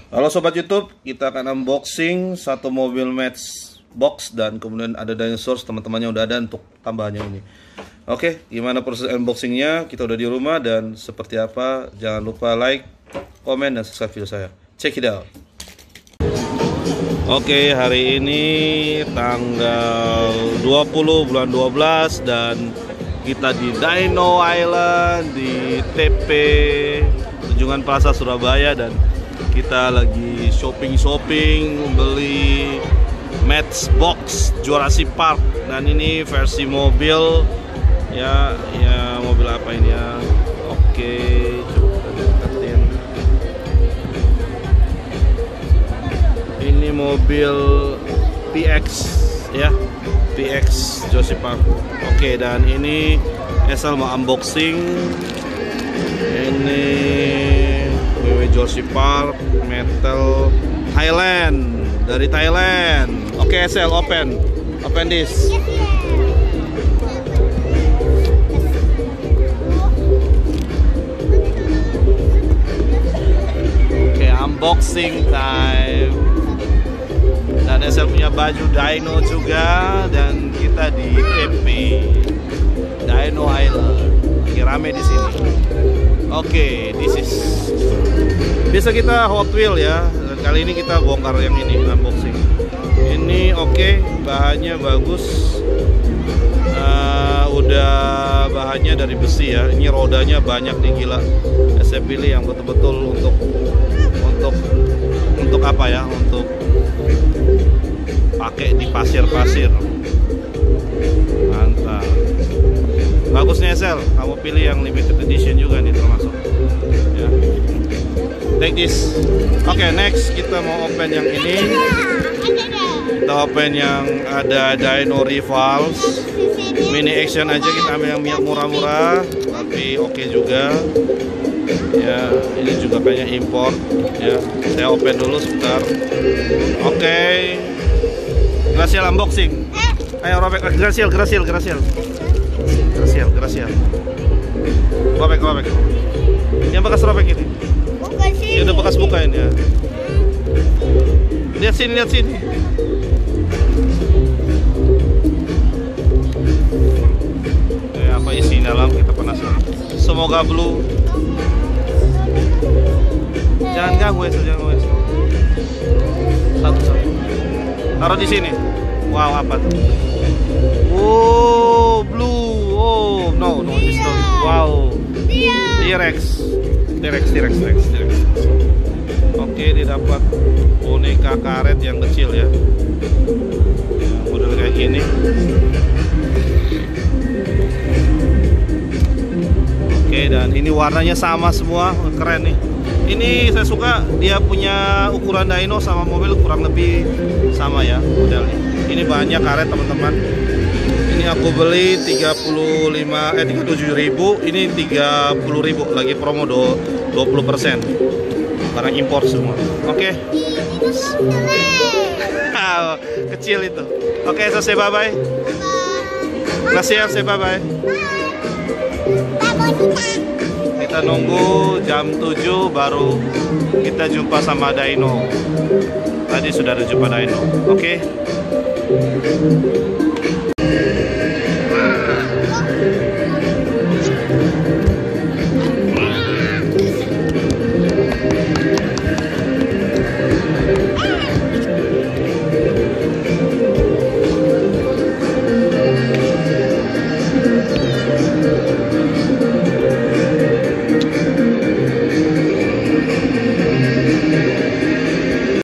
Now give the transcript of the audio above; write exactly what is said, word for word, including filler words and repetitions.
Halo Sobat YouTube, kita akan unboxing satu mobil Matchbox dan kemudian ada dinosaur, teman-temannya udah ada untuk tambahannya ini. Oke, gimana proses unboxingnya? Kita udah di rumah dan seperti apa? Jangan lupa like, komen, dan subscribe video saya. Check it out. Oke, hari ini tanggal dua puluh bulan dua belas dan kita di Dino Island di T P Tunjungan Plaza Surabaya dan kita lagi shopping-shopping beli Matchbox Jurassic Park dan ini versi mobil ya, ya mobil apa ini ya? Oke, coba kita deketin. Ini mobil P X ya, P X Jurassic Park. Oke, dan ini Esel mau unboxing ini W W Jurassic Park Metal Thailand, dari Thailand. Oke, okay, Esel, open open this. Oke, okay, unboxing time. Dan Esel punya baju Dino juga dan kita di T P Dino Island. Lagi rame di sini. Oke, okay, this is biasa kita Hot Wheel ya. Dan kali ini kita bongkar yang ini, unboxing. Ini oke, okay, bahannya bagus. Uh, udah bahannya dari besi ya. Ini rodanya banyak nih, gila. Saya pilih yang betul-betul untuk untuk untuk apa ya? Untuk pakai di pasir-pasir. Mantap. Bagusnya Esel, kamu pilih yang limited edition juga nih termasuk ya. Take this. Oke, okay, next kita mau open yang ini. Kita open yang ada Dino Rivals mini action aja, kita ambil yang murah-murah tapi oke okay juga ya. Ini juga kayaknya import ya. Saya open dulu sebentar. Oke, okay. Gracial unboxing. Ayo robek, Gracial, Gracial, Gracial. Gracial, Gracial. Robek, robek. Yang bekas robek ini. Buka sini. Ya udah bekas bukain ya. Lihat sini, lihat sini. Eh, apa isi dalam, kita penasaran. Semoga blue. Jangan ganggu ya, jangan ganggu. Satu satu. Taruh di sini. Wow, apa tuh? Wow, blue. Oh, no, no, this not. Wow. T-Rex. T-Rex, T-Rex, T-Rex, T-Rex. Oke, didapat boneka karet yang kecil ya. Model kayak gini. Oke, dan ini warnanya sama semua, keren nih. Ini saya suka, dia punya ukuran dino sama mobil kurang lebih sama ya modelnya. Ini banyak karet teman-teman. Ini aku beli tiga puluh lima eh tiga puluh tujuh ribu, ini tiga puluh ribu, lagi promo dua puluh persen. Barang impor semua. Oke. Okay. Kecil itu. Oke, okay, selesai, bye bye. Gracias, say bye bye. Kita nunggu jam tujuh baru kita jumpa sama Dino. Tadi sudah ada jumpa Dino. Oke. Okay.